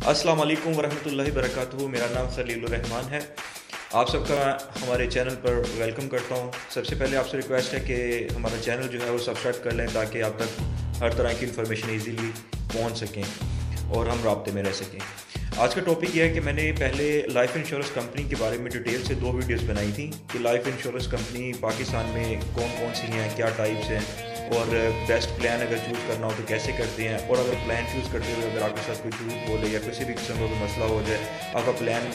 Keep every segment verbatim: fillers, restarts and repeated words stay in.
अस्सलाम वालेकुम वरहमतुल्लाहि वबरकातुहू। मेरा नाम खलीलुर रहमान है। आप सबका हमारे चैनल पर वेलकम करता हूँ। सबसे पहले आपसे रिक्वेस्ट है कि हमारा चैनल जो है वो सब्सक्राइब कर लें ताकि आप तक हर तरह की इन्फॉर्मेशन इजीली पहुँच सकें और हम राब्ते में रह सकें। आज का टॉपिक यह है कि मैंने पहले लाइफ इंश्योरेंस कंपनी के बारे में डिटेल से दो वीडियोस बनाई थी कि लाइफ इंश्योरेंस कंपनी पाकिस्तान में कौन कौन सी हैं, क्या टाइप्स हैं और बेस्ट प्लान अगर चूज़ करना हो तो कैसे करते हैं। और अगर प्लान चूज़ करते हुए अगर आपके साथ कोई झूठ बोले या किसी भी किस्म का कोई मसला हो जाए, आपका प्लान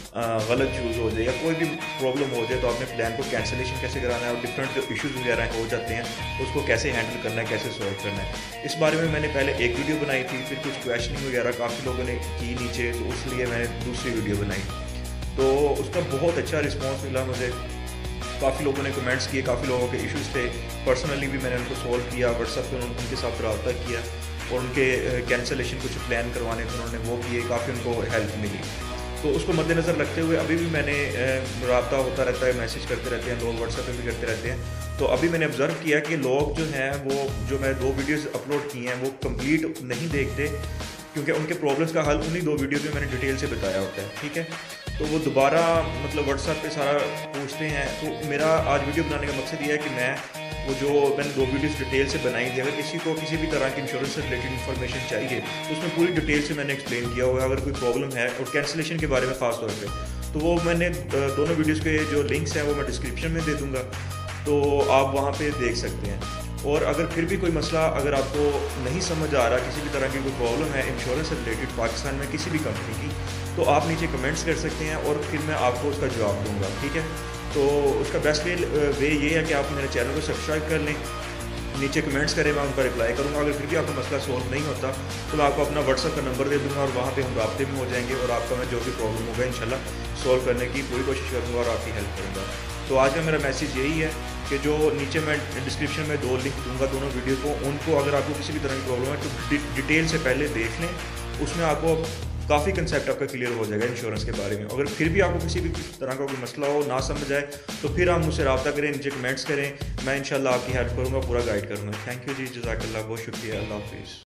गलत चूज़ हो जाए या कोई भी प्रॉब्लम हो जाए तो आपने प्लान को कैंसिलेशन कैसे कराना है और डिफरेंट जो इश्यूज़ वगैरह हो जाते हैं उसको कैसे हैंडल करना है, कैसे सॉल्व करना है। इस बारे में मैंने पहले एक वीडियो बनाई थी, फिर कुछ क्वेश्चनिंग वगैरह काफ़ी लोगों ने की नीचे, तो इसलिए मैंने दूसरी वीडियो बनाई। तो उसका बहुत अच्छा रिस्पॉन्स मिला मुझे। काफ़ी लोगों ने कमेंट्स किए, काफ़ी लोगों के इश्यूज़ थे। पर्सनली भी मैंने उनको सॉल्व किया, व्हाट्सएप पर उनके साथ रब्ता किया और उनके कैंसिलेशन कुछ प्लान करवाने थे उन्होंने वो किए, काफ़ी उनको हेल्प मिली। तो उसको मद्देनज़र रखते हुए अभी भी मैंने रब्ता होता रहता है, मैसेज करते रहते हैं लोग, व्हाट्सएप पे भी करते रहते हैं। तो अभी मैंने ऑब्ज़र्व किया कि लोग जो हैं वो जो मैं दो वीडियोस अपलोड की हैं वो कंप्लीट नहीं देखते, क्योंकि उनके प्रॉब्लम्स का हल उन्हीं दो वीडियोस में मैंने डिटेल से बताया होता है। ठीक है, तो वो दोबारा मतलब व्हाट्सएप पे सारा पूछते हैं। तो मेरा आज वीडियो बनाने का मकसद ये है कि मैं वो जो मैंने दो वीडियोस डिटेल से बनाई थी, अगर किसी को किसी भी तरह की इंश्योरेंस से रिलेटेड इन्फॉर्मेशन चाहिए तो उसमें पूरी डिटेल से मैंने एक्सप्लेन किया हुआ है। अगर कोई प्रॉब्लम है और कैंसिलेशन के बारे में ख़ास तौर पे, तो वो मैंने दोनों वीडियोस के जो लिंक्स हैं वो मैं डिस्क्रिप्शन में दे दूँगा, तो आप वहाँ पे देख सकते हैं। और अगर फिर भी कोई मसला अगर आपको नहीं समझ आ रहा, किसी भी तरह की कोई प्रॉब्लम है इंश्योरेंस से रिलेटेड पाकिस्तान में किसी भी कंपनी की, तो आप नीचे कमेंट्स कर सकते हैं और फिर मैं आपको उसका जवाब दूंगा। ठीक है, तो उसका बेस्ट वे वे ये है कि आप मेरे चैनल को सब्सक्राइब कर लें, नीचे कमेंट्स करें, मैं उनका रिप्लाई करूँगा। अगर फिर भी आपका मसला सोल्व नहीं होता तो मैं आपको अपना व्हाट्सएप का नंबर दे दूँगा और वहाँ पे हम राब्ते में हो जाएंगे और आपका मैं जो भी प्रॉब्लम होगा इंशाल्लाह सोल्व करने की पूरी कोशिश करूँगा और आपकी हेल्प करूँगा। तो आज का मेरा मैसेज यही है कि जो नीचे मैं डिस्क्रिप्शन में दो लिंक दूंगा दोनों वीडियो को, उनको अगर आपको किसी भी तरह की प्रॉब्लम है तो डिटेल से पहले देख लें, उसमें आपको काफ़ी कंसेप्ट आपका क्लियर हो जाएगा इंश्योरेंस के बारे में। अगर फिर भी आपको किसी भी तरह का कोई मसला हो, ना समझ आए, तो फिर आप मुझसे रब्ता करें, नीचे कमेंट्स करें, मैं इंशाल्लाह आपकी हेल्प करूँगा, पूरा गाइड करूँगा। थैंक यू जी, जज़ाकल्लाह, बहुत शुक्रिया, अल्लाह हाफिज़।